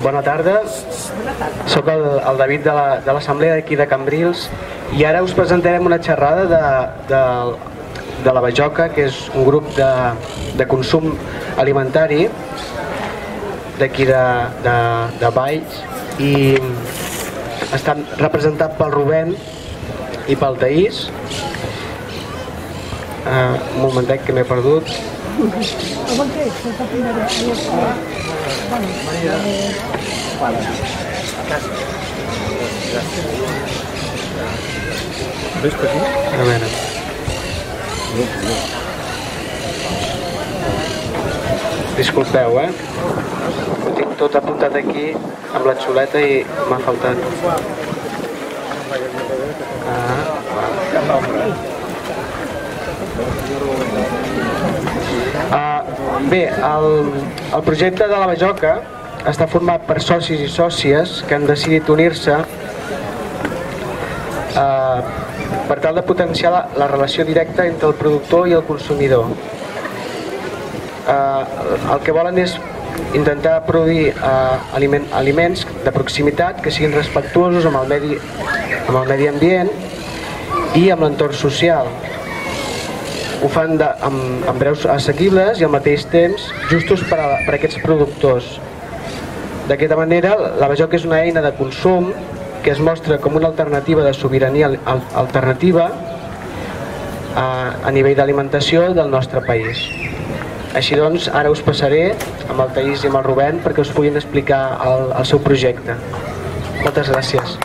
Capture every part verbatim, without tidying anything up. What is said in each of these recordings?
Bona tarda, soc el, el David de la- de l'Assemblea d'aquí de Cambrils i ara us presentarem una xerrada de, de, de la Bajoca, que és un grup de, de consum alimentari d'aquí de, de, de Valls, i estan representat pel Rubén i pel Taís. Uh, un momentet que m'he perdut. Ves per aquí? A veure. Disculpeu, eh? Ho tinc tot apuntat aquí amb la xuleta i m'ha faltat. Ah, Uh, bé, el, el projecte de la Bajoca està format per socis i sòcies que han decidit unir-se uh, per tal de potenciar la, la relació directa entre el productor i el consumidor. Uh, el que volen és intentar produir uh, aliment, aliments de proximitat que siguin respectuosos amb el medi, amb el medi ambient i amb l'entorn social. Ho fan de, amb, amb preus assequibles i al mateix temps justos per a, per a aquests productors. D'aquesta manera, la Bajoca és una eina de consum que es mostra com una alternativa de sobirania al, alternativa a, a nivell d'alimentació del nostre país. Així doncs, ara us passaré amb el Taís i amb el Rubén perquè us puguin explicar el, el seu projecte. Moltes gràcies.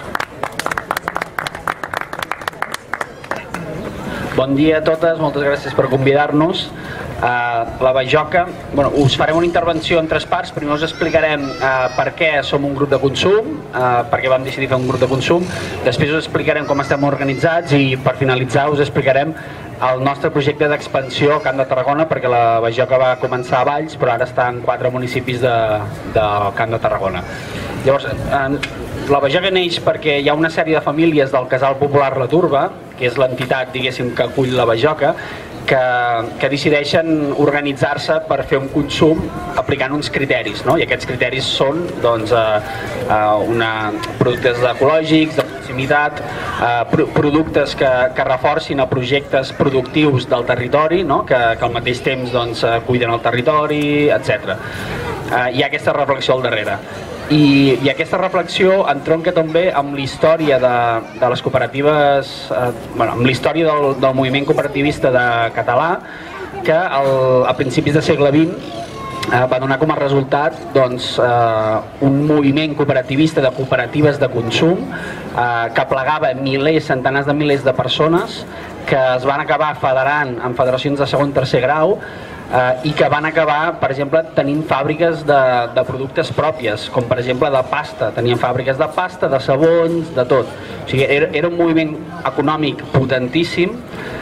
Bon dia a totes, moltes gràcies per convidar-nos. Uh, la Bajoca, bueno, us farem una intervenció en tres parts. Primer us explicarem uh, per què som un grup de consum, uh, per què vam decidir fer un grup de consum. Després us explicarem com estem organitzats i per finalitzar us explicarem el nostre projecte d'expansió a Camp de Tarragona, perquè la Bajoca va començar a Valls però ara està en quatre municipis de, del Camp de Tarragona. Llavors, uh, la Bajoca neix perquè hi ha una sèrie de famílies del Casal Popular La Turba, que és l'entitat, diguéssim, que acull la Bajoca, que, que decideixen organitzar-se per fer un consum aplicant uns criteris, no? I aquests criteris són doncs, eh, eh, una, productes ecològics, de proximitat, eh, pro productes que, que reforcin a projectes productius del territori, no? que, que al mateix temps doncs, cuiden el territori, etcètera. Eh, hi ha aquesta reflexió al darrere. I, i aquesta reflexió entronca també amb la història de, de les cooperatives, eh, bueno, amb la història del, del moviment cooperativista de català, que el, a principis del segle vint eh, va donar com a resultat doncs, eh, un moviment cooperativista de cooperatives de consum eh, que plegava milers, centenars de milers de persones que es van acabar federant en federacions de segon i tercer grau, Uh, i que van acabar, per exemple, tenint fàbriques de, de productes pròpies, com per exemple de pasta. Tenien fàbriques de pasta, de sabons, de tot. O sigui, era, era un moviment econòmic potentíssim,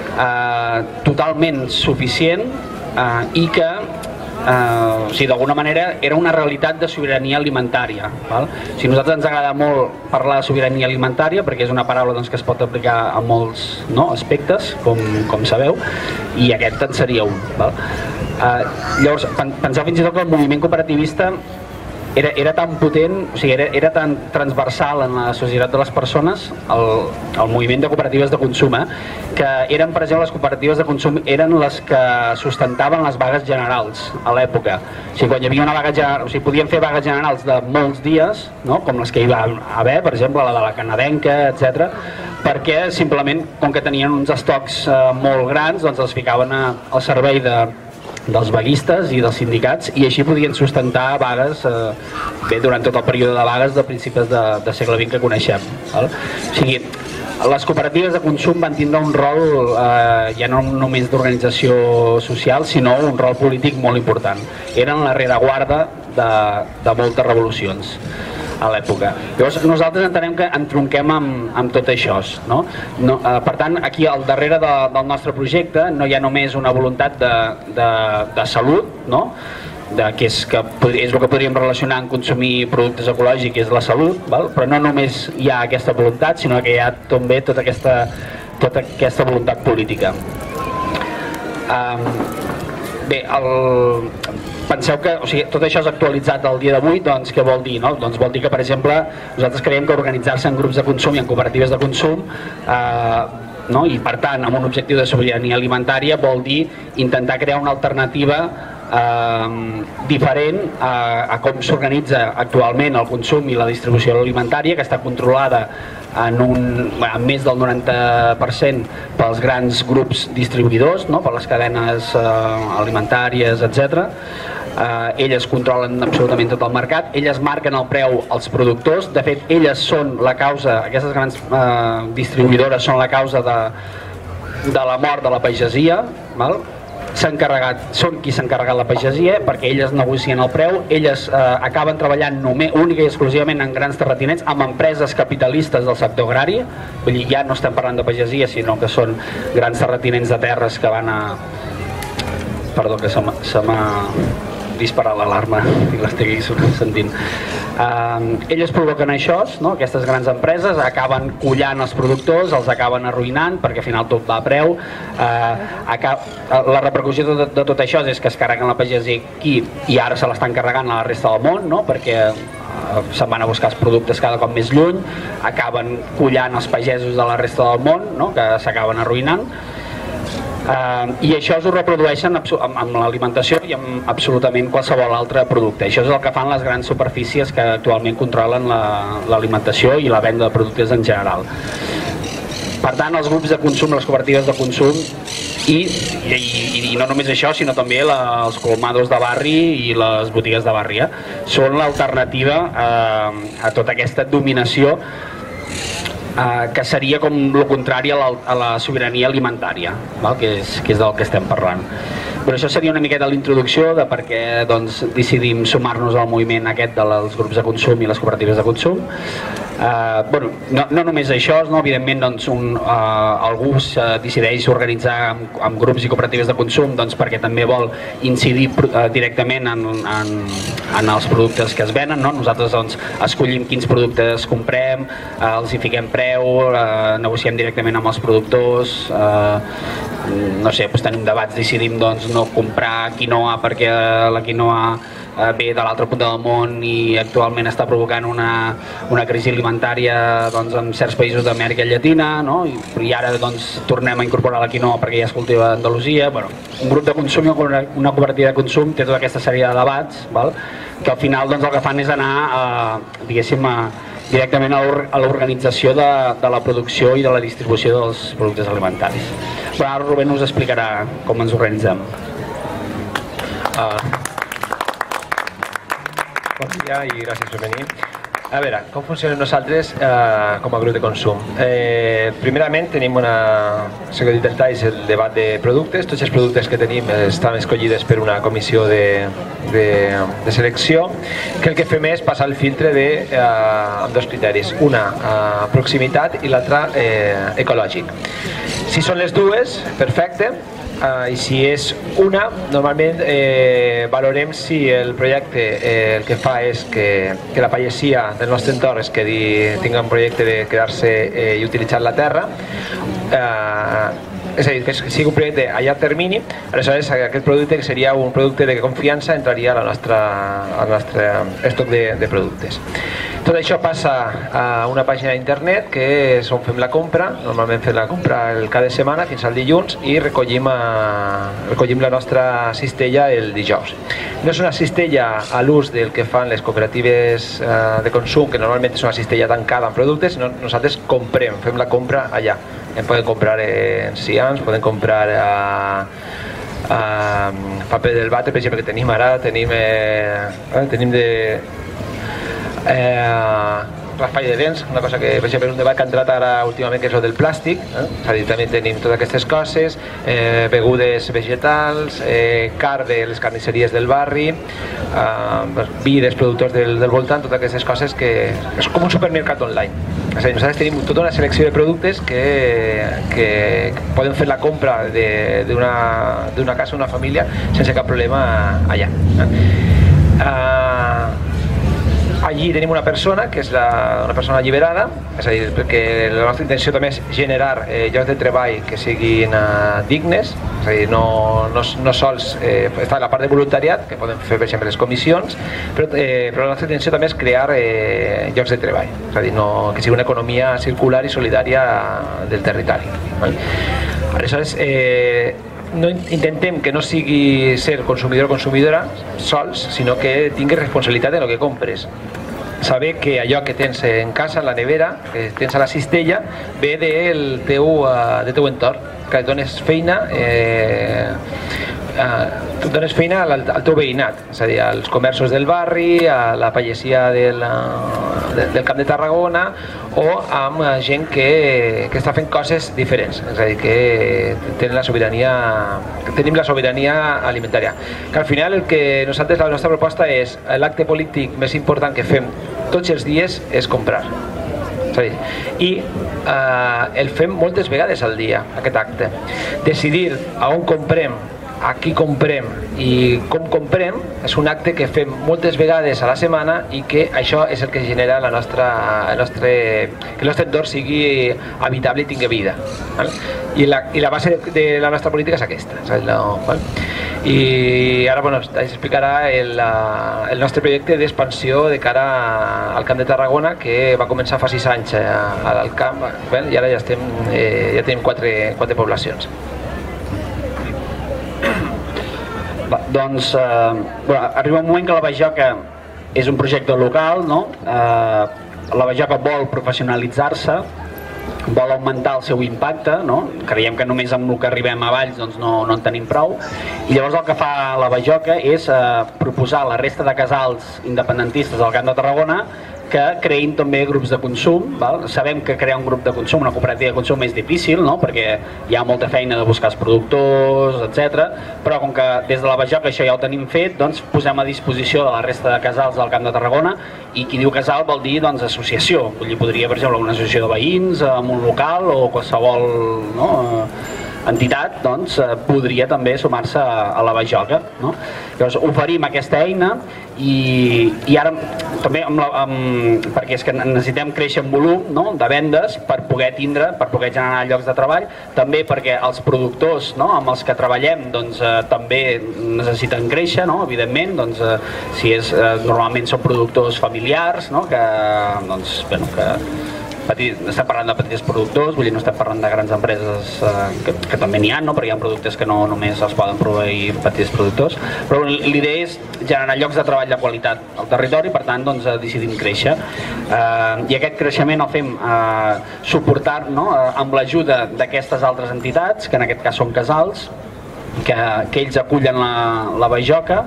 uh, totalment suficient uh, i que uh, o sigui, d'alguna manera era una realitat de sobirania alimentària. Val? O sigui, a nosaltres ens agrada molt parlar de sobirania alimentària perquè és una paraula doncs, que es pot aplicar a molts no, aspectes, com, com sabeu, i aquest en seria un. Val? Uh, llavors, pensar fins i tot que el moviment cooperativista era, era tan potent, o sigui, era, era tan transversal en la societat de les persones, el, el moviment de cooperatives de consum, eh, que eren, per exemple, les cooperatives de consum eren les que sustentaven les vagues generals a l'època. O sigui, quan hi havia una vaga general, o sigui, podien fer vagues generals de molts dies, no? Com les que hi va haver, per exemple, la de la canadenca, etcètera, perquè simplement, com que tenien uns estocs eh, molt grans, doncs els ficaven a, al servei de dels vaguistes i dels sindicats i així podien sustentar vagues eh, bé, durant tot el període de vagues de principis de, de segle vint que coneixem. Val? O sigui, les cooperatives de consum van tindre un rol eh, ja no només d'organització social, sinó un rol polític molt important. Eren la rereguarda de, de moltes revolucions a l'època. Llavors nosaltres entenem que entronquem amb, amb tot això. No? No, eh, per tant, aquí al darrere de, del nostre projecte no hi ha només una voluntat de, de, de salut, no? de, que, és, que és el que podríem relacionar amb consumir productes ecològics, que és la salut, val? Però no només hi ha aquesta voluntat, sinó que hi ha també tota aquesta, tota aquesta voluntat política. Um, bé, el... penseu que o sigui, tot això és actualitzat al dia d'avui, doncs què vol dir? No? Doncs vol dir que, per exemple, nosaltres creiem que organitzar-se en grups de consum i en cooperatives de consum eh, no? I per tant, amb un objectiu de sobirania alimentària vol dir intentar crear una alternativa eh, diferent a, a com s'organitza actualment el consum i la distribució alimentària, que està controlada en, un, en més del noranta per cent pels grans grups distribuïdors, no? Per les cadenes eh, alimentàries, etcètera. Eh, elles controlen absolutament tot el mercat, elles marquen el preu als productors, de fet elles són la causa, aquestes grans eh, distribuïdores són la causa de, de la mort de la pagesia, val? S'han encarregat, són qui s'ha encarregat la pagesia perquè elles negocien el preu, elles eh, acaben treballant només, única i exclusivament en grans terratinents amb empreses capitalistes del sector agrari, vull dir, ja no estem parlant de pagesia sinó que són grans terratinents de terres que van a... Perdó, que se m'ha disparat l'alarma i l'estic sentint. Uh, elles provoquen això, no? Aquestes grans empreses acaben collant els productors, els acaben arruïnant perquè al final tot va a preu. Uh, acab... La repercussió de, de tot això és que es carreguen la pagesia aquí i ara se l'estan carregant a la resta del món, no? Perquè uh, se'n van a buscar els productes cada cop més lluny, acaben collant els pagesos de la resta del món, no? Que s'acaben arruïnant. Uh, i això es reprodueixen amb, amb l'alimentació i amb absolutament qualsevol altre producte. Això és el que fan les grans superfícies que actualment controlen l'alimentació la, i la venda de productes en general. Per tant, els grups de consum, les cooperatives de consum i, i, i no només això, sinó també la, els colmados de barri i les botigues de barri eh? Són l'alternativa uh, a tota aquesta dominació Uh, que seria com el contrari a la, a la sobirania alimentària, val? Que, és, que és del que estem parlant. Però això seria una miqueta l'introducció de per què doncs, decidim sumar-nos al moviment aquest dels grups de consum i les cooperatives de consum. Uh, bueno, no, no només això, no? Evidentment doncs, un, uh, algú uh, decideix organitzar amb, amb grups i cooperatives de consum doncs, perquè també vol incidir uh, directament en, en, en els productes que es venen, no? Nosaltres doncs, escollim quins productes comprem, uh, els hi fiquem preu, uh, negociem directament amb els productors, uh, no sé, doncs, tenim debats, decidim doncs, no comprar quinoa perquè la quinoa ve de l'altre punt del món i actualment està provocant una, una crisi alimentària doncs, en certs països d'Amèrica Llatina, no? I, i ara doncs, tornem a incorporar la quinoa perquè ja es cultiva a Andalusia. Bueno, un grup de consum i una cooperativa de consum té tota aquesta sèrie de debats, val? Que al final doncs, el que fan és anar a, diguéssim, a, directament a l'organització de, de la producció i de la distribució dels productes alimentaris. Però ara Rubén us explicarà com ens organitzem. Uh... Bon dia i gràcies per venir. A veure, com funcionem nosaltres eh, com a grup de consum? Eh, primerament tenim una... Això que he dit és el debat de productes. Tots els productes que tenim estan escollides per una comissió de, de, de selecció, que el que fem és passar el filtre de, eh, amb dos criteris. Una, eh, proximitat i l'altra, eh, ecològic. Si són les dues, perfecte. Uh, i si és una, normalment eh, valorem si el projecte eh, el que fa és que, que la pagesia del nostre entorn es quedi, tingui un projecte de quedar-se eh, i utilitzar la terra, uh, és a dir, que sigui un projecte a llarg termini. Aleshores aquest producte, que seria un producte de confiança, entraria al nostre, al nostre estoc de, de productes. Tot això passa a una pàgina d'internet que és on fem la compra. Normalment fem la compra el cada setmana fins al dilluns i recollim, a, recollim la nostra cistella el dijous. No és una cistella a l'ús del que fan les cooperatives eh, de consum, que normalment és una cistella tancada amb productes, sinó nosaltres comprem, fem la compra allà. En poden comprar en cians, poden comprar a, a paper del vàter, per exemple, que tenim ara, tenim, eh, tenim de... Eh, raspall de dents, una cosa que per exemple és un debat que ha entrat ara últimament, que és el del plàstic, eh? És a dir, també tenim totes aquestes coses, eh, begudes vegetals, eh, carn de les carnisseries del barri, eh, vi dels productors del, del voltant, totes aquestes coses que és com un supermercat online. És a dir, nosaltres tenim tota una selecció de productes que, que poden fer la compra d'una casa, una família, sense cap problema allà. Eh? Uh, allí tenim una persona que és la, una persona alliberada, és a dir, perquè la nostra intenció també és generar eh, llocs de treball que siguin eh, dignes, és a dir, no, no, no sols eh, està la part de voluntariat, que podem fer per exemple les comissions, però, eh, però la nostra intenció també és crear eh, llocs de treball, és a dir, no, que sigui una economia circular i solidària del territori. Val? Aleshores, eh, no intentem que no sigui ser consumidor o consumidora sols, sinó que tinguis responsabilitat en el que compres. Saber que allò que tens en casa, en la nevera, que tens a la cistella, ve del teu, uh, del teu entorn, que et dones feina, eh, uh, tu dones feina al, al teu veïnat, és a dir, als comerços del barri, a la pagesia del, uh, del Camp de Tarragona, o amb gent que, que està fent coses diferents, és a dir, que tenen la sobirania, que tenim la sobirania alimentària. Que al final el que nosaltres, la nostra proposta és l'acte polític més important que fem tots els dies és comprar. És a dir, i eh, el fem moltes vegades al dia, aquest acte. Decidir a on comprem, a qui comprem i com comprem és un acte que fem moltes vegades a la setmana i que això és el que genera la nostra, el nostre, que el nostre entorn sigui habitable i tingui vida. Val? I, la, I la base de, de la nostra política és aquesta. És no, val? I ara bueno, es explicarà el, el nostre projecte d'expansió de cara al Camp de Tarragona, que va començar fa sis anys al camp, i ara ja, estem, eh, ja tenim quatre, quatre poblacions. Va, doncs eh, bueno, arriba un moment que la Bajoca és un projecte local, no? Eh, la Bajoca vol professionalitzar-se, vol augmentar el seu impacte, no? Creiem que només amb el que arribem a Valls doncs no, no en tenim prou, i llavors el que fa la Bajoca és eh, proposar a la resta de casals independentistes del Camp de Tarragona que creïn també grups de consum. Val? Sabem que crear un grup de consum, una cooperativa de consum és difícil, no? Perquè hi ha molta feina de buscar els productors, etcètera. Però com que des de la Bajoca això ja ho tenim fet, doncs posem a disposició de la resta de casals del Camp de Tarragona, i qui diu casal vol dir doncs, associació. Vull dir, podria, per exemple, una associació de veïns, amb un local o qualsevol, no? entitat, doncs, podria també sumar-se a la Bajoca, no? Llavors oferim aquesta eina i, i ara també amb la, amb, perquè és que necessitem créixer en volum, no? de vendes per poder tindre, per poder generar llocs de treball, també perquè els productors, no? amb els que treballem doncs, eh, també necessiten créixer, no? evidentment, doncs, eh, si és, eh, normalment són productors familiars, no? que, doncs, bueno, que Petit, estem parlant de petits productors, vull dir, no estem parlant de grans empreses eh, que, que també n'hi ha, no? perquè hi ha productes que no només els poden proveir petits productors, però l'idea és generar llocs de treball de qualitat al territori, per tant doncs, decidim créixer. Eh, I aquest creixement el fem eh, suportar, no? eh, amb l'ajuda d'aquestes altres entitats, que en aquest cas són casals, que, que ells acullen la, la Bajoca,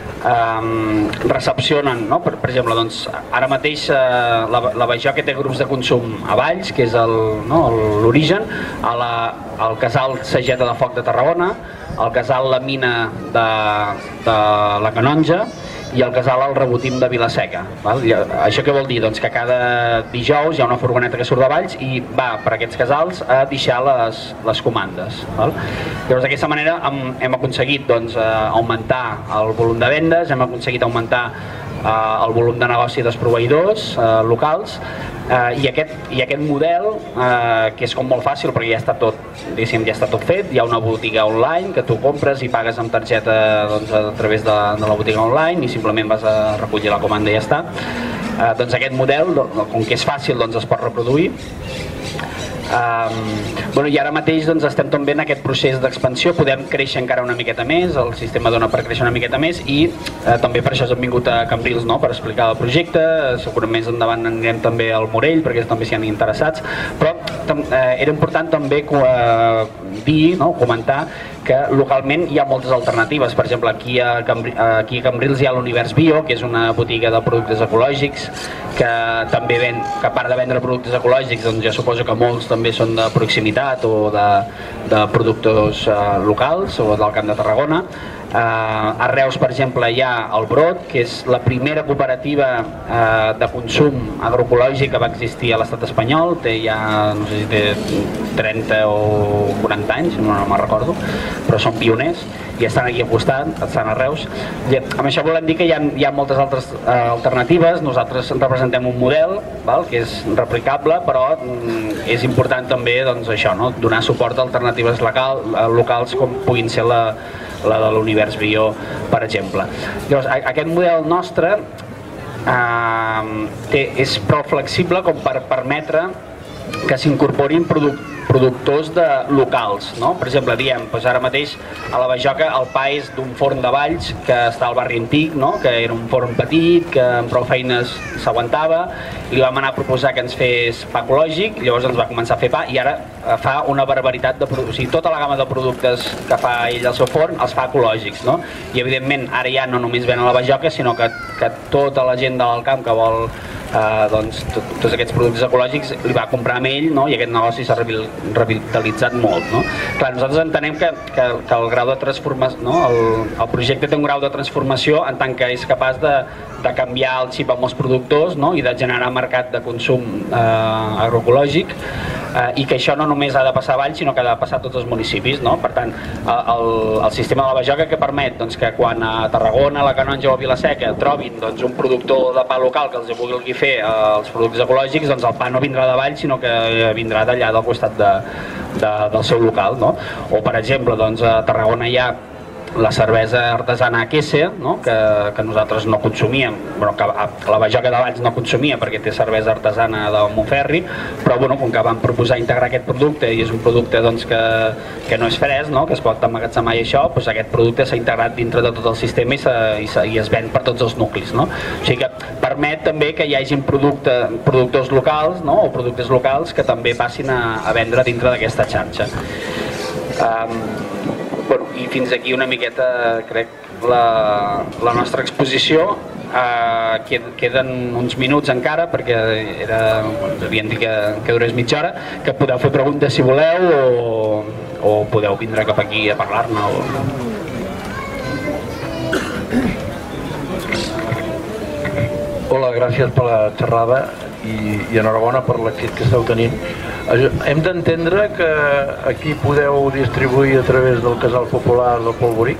Um, recepcionen, no? per, per exemple, doncs, ara mateix uh, la, la Bajoca té grups de consum a Valls, que és l'origen, no? al casal Sageta de Foc de Tarragona, al casal La Mina de, de la Canonja i el casal El Rebotim de Vilaseca. Val? I això què vol dir? Doncs que cada dijous hi ha una furgoneta que surt de Valls i va per aquests casals a deixar les, les comandes. Val? Llavors d'aquesta manera hem, hem aconseguit doncs, augmentar el volum de vendes, hem aconseguit augmentar eh, el volum de negoci dels proveïdors eh, locals, eh, i, aquest, i aquest model eh, que és com molt fàcil perquè ja està tot, diguéssim, ja està tot fet, hi ha una botiga online que tu compres i pagues amb targeta doncs, a través de, de la botiga online i simplement vas a recollir la comanda i ja està. Eh, doncs aquest model, com que és fàcil, doncs es pot reproduir. Um, bueno, i ara mateix doncs, estem també en aquest procés d'expansió, podem créixer encara una miqueta més, el sistema dona per créixer una miqueta més i eh, també per això hem vingut a Cambrils, no? per explicar el projecte, segurament més endavant anirem també al Morell perquè també s'hi han interessats, però eh, era important també eh, dir, no? comentar que localment hi ha moltes alternatives. Per exemple, aquí a, Cambri aquí a Cambrils hi ha l'Univers Bio, que és una botiga de productes ecològics que també ven, que a part de vendre productes ecològics, doncs ja suposo que molts també són de proximitat o de, de productors eh, locals o del Camp de Tarragona. A Reus, per exemple, hi ha el Brot, que és la primera cooperativa de consum agroecològic que va existir a l'estat espanyol. Té ja, no sé si té trenta o quaranta anys, no me'n recordo, però són pioners i estan aquí al costat, estan a Reus. I amb això volem dir que hi ha, hi ha moltes altres eh, alternatives. Nosaltres representem un model, val, que és replicable, però mm, és important també doncs, això, no? Donar suport a alternatives local, locals com puguin ser la, la de l'Univers Bio, per exemple. Llavors, aquest model nostre eh, té, és prou flexible com per permetre que s'incorporin productes productors de locals, no? Per exemple, diem, doncs ara mateix a la Bajoca el pa és d'un forn de Valls que està al barri antic, no? Que era un forn petit, que amb prou feines s'aguantava, li vam anar a proposar que ens fes pa ecològic, llavors ens va començar a fer pa i ara fa una barbaritat de productes, o sigui, tota la gamma de productes que fa ell al seu forn els fa ecològics, no? I evidentment ara ja no només ven a la Bajoca, sinó que, que tota la gent de l'Alt Camp que vol Uh, doncs, tot, tots aquests productes ecològics li va comprar amb ell, no? I aquest negoci s'ha revitalitzat molt, no? Clar, nosaltres entenem que, que, que el grau de transformació, no? el, el projecte té un grau de transformació en tant que és capaç de, de canviar el xip amb els productors, no? I de generar mercat de consum uh, agroecològic, uh, i que això no només ha de passar a Valls sinó que ha de passar a tots els municipis, no? Per tant, el, el sistema de la Bajoca que permet doncs, que quan a Tarragona, a la Canonja o a Vila-seca trobin doncs, un productor de pa local que els vulgui fer els productes ecològics, doncs el pa no vindrà de Valls sinó que vindrà d'allà del costat de, de, del seu local, no? O per exemple, doncs, a Tarragona hi ha la cervesa artesana Quese, no? que, que nosaltres no consumíem, bueno, que a la Bajoca de Valls no consumia perquè té cervesa artesana de Montferri, però bueno, com que vam proposar integrar aquest producte i és un producte doncs, que, que no és fresc, no? Que es pot emmagatzemar i això, doncs aquest producte s'ha integrat dintre de tot el sistema i, i, i es ven per tots els nuclis, no? O sigui que permet també que hi hagin producte, productors locals, no? O productes locals que també passin a, a vendre dintre d'aquesta xarxa. Um, Bueno, i fins aquí una miqueta, crec, la, la nostra exposició. Eh, queden uns minuts encara perquè era, ens havien dit que, que durés mitja hora, que podeu fer preguntes si voleu o, o podeu vindre cap aquí a parlar-ne. O... Hola, gràcies per la xerrada i, i enhorabona per l'èxit que esteu tenint. Hem d'entendre que aquí podeu distribuir a través del Casal Popular del Polvorí?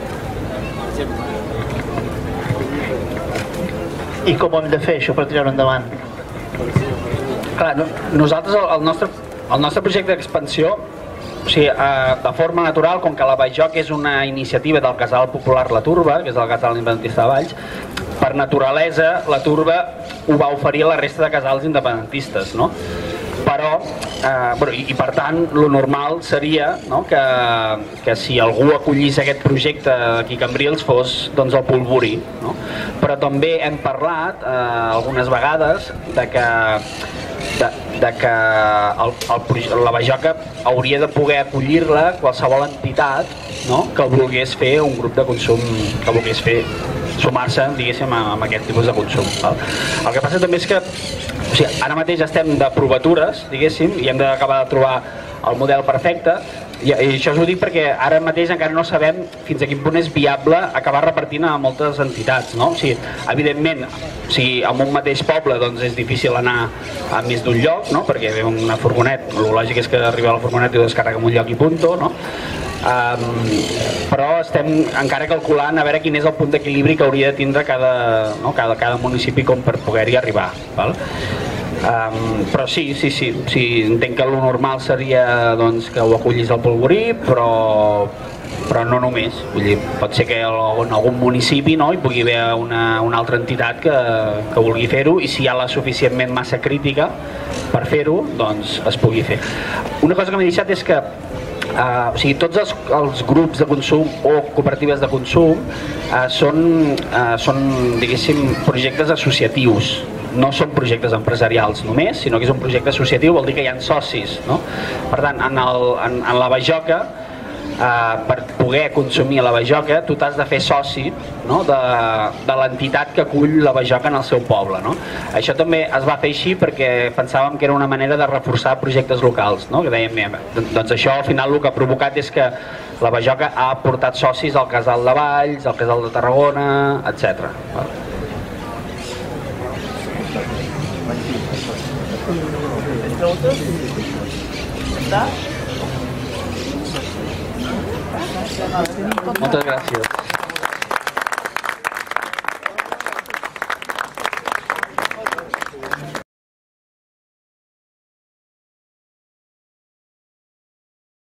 I com ho hem de fer això per tirar-ho endavant? Clar, no, nosaltres el, el, nostre, el nostre projecte d'expansió, o sigui, eh, de forma natural, com que la Bajoc és una iniciativa del Casal Popular La Turba, que és el casal independentista de Valls, per naturalesa la Turba ho va oferir a la resta de casals independentistes, no? Però, eh, bueno, i, i per tant, lo normal seria, no? que, que si algú acollís aquest projecte aquí a Cambrils fos doncs, el Polvorí, no? Però també hem parlat eh, algunes vegades de que, de, de que el, el, la Bajoca hauria de poder acollir-la qualsevol entitat, no? Que volgués fer un grup de consum, que volgués fer sumar-se, diguéssim, amb aquest tipus de consum. Val? El que passa també és que o sigui, ara mateix estem de provatures, diguéssim, i hem d'acabar de trobar el model perfecte, i, i això us ho dic perquè ara mateix encara no sabem fins a quin punt és viable acabar repartint a moltes entitats, no? O sigui, evidentment, o sigui, en un mateix poble doncs, és difícil anar a més d'un lloc, no? Perquè ve una furgonet, el lògic és que arriba a la furgonet i ho descarrega en un lloc i punto, no? Um, però estem encara calculant a veure quin és el punt d'equilibri que hauria de tindre cada, no? cada, cada municipi com per poder-hi arribar, val? Um, però sí, sí, sí, sí, entenc que el normal seria doncs, que ho acollis al Polvorí, però, però no només, vull dir, pot ser que en algun municipi, no, hi pugui haver una, una altra entitat que, que vulgui fer-ho, i si hi ha la suficientment massa crítica per fer-ho, doncs es pugui fer. Una cosa que m'he deixat és que Uh, o sigui, tots els, els grups de consum o cooperatives de consum uh, són, uh, són, diguéssim, projectes associatius. No són projectes empresarials només, sinó que és un projecte associatiu, vol dir que hi ha socis, no? Per tant, en, el, en, en la Bajoca per poder consumir la bajoca tu t'has de fer soci de l'entitat que acull la bajoca en el seu poble. Això també es va fer així perquè pensàvem que era una manera de reforçar projectes locals, que dèiem, doncs això al final el que ha provocat és que la bajoca ha portat socis al Casal de Valls, al Casal de Tarragona, etcètera. Moltes gràcies.